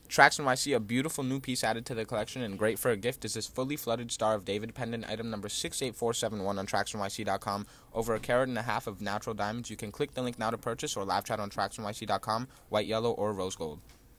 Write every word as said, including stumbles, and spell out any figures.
TRAXNYC, a beautiful new piece added to the collection and great for a gift, is this fully flooded Star of David pendant, item number six eight four seven one on Trax N Y C dot com. Over a carat and a half of natural diamonds. You can click the link now to purchase or live chat on Trax N Y C dot com, white, yellow, or rose gold.